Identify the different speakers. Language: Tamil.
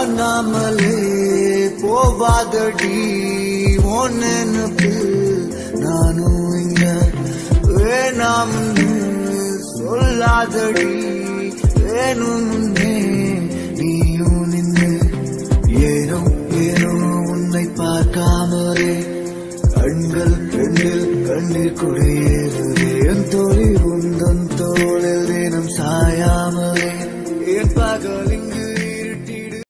Speaker 1: காணாமலே போவாதடி உன் நினைப்பில் நானும் இங்க வேணாம்னு சொல்லாதடி வேணும்னே நீயும் நின்று ஏனோ ஏனோ உன்னை பார்க்காமலே கண்கள் பெண்ணில் கண்ணீர் குடியேறுதே என் தோழி உந்தன் தோளில்